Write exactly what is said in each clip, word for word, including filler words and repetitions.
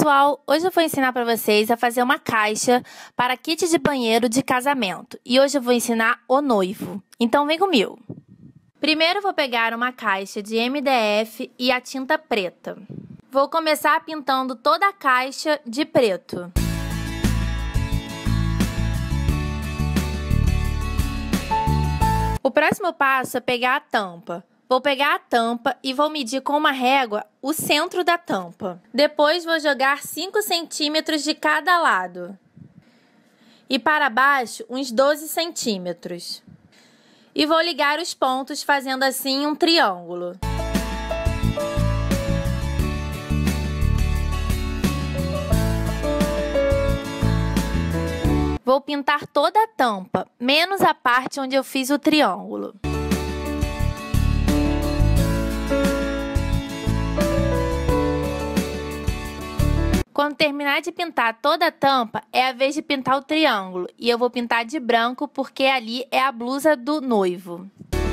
pessoal, hoje eu vou ensinar para vocês a fazer uma caixa para kit de banheiro de casamento. E hoje eu vou ensinar o noivo. Então vem comigo. Primeiro eu vou pegar uma caixa de M D F e a tinta preta. Vou começar pintando toda a caixa de preto. O próximo passo é pegar a tampa. Vou pegar a tampa e vou medir com uma régua o centro da tampa. Depois vou jogar cinco centímetros de cada lado. E para baixo, uns doze centímetros. E vou ligar os pontos fazendo assim um triângulo. Vou pintar toda a tampa, menos a parte onde eu fiz o triângulo. Quando terminar de pintar toda a tampa, é a vez de pintar o triângulo. E eu vou pintar de branco porque ali é a blusa do noivo.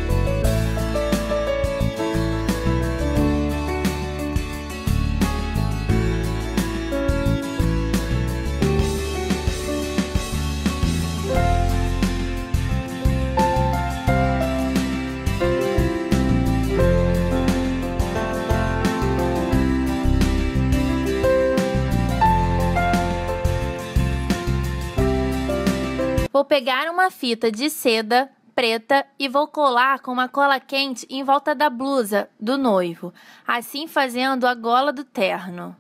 Vou pegar uma fita de seda preta e vou colar com uma cola quente em volta da blusa do noivo, assim fazendo a gola do terno.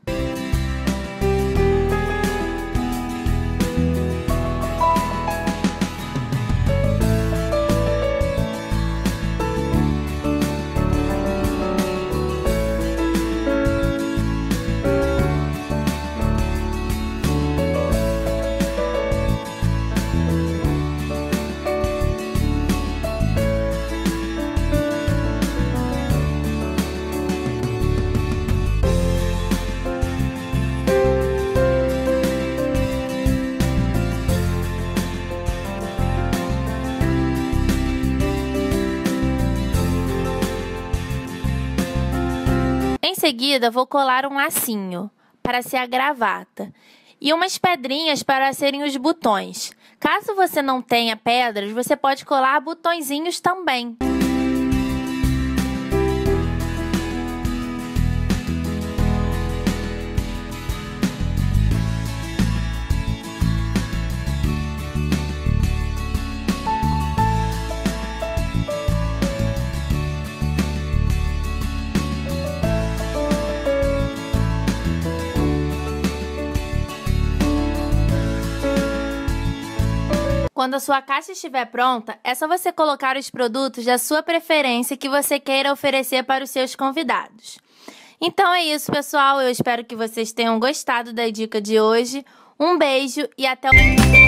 Em seguida, vou colar um lacinho para ser a gravata e umas pedrinhas para serem os botões. Caso você não tenha pedras, você pode colar botõezinhos também. Quando a sua caixa estiver pronta, é só você colocar os produtos da sua preferência que você queira oferecer para os seus convidados. Então é isso, pessoal. Eu espero que vocês tenham gostado da dica de hoje. Um beijo e até o...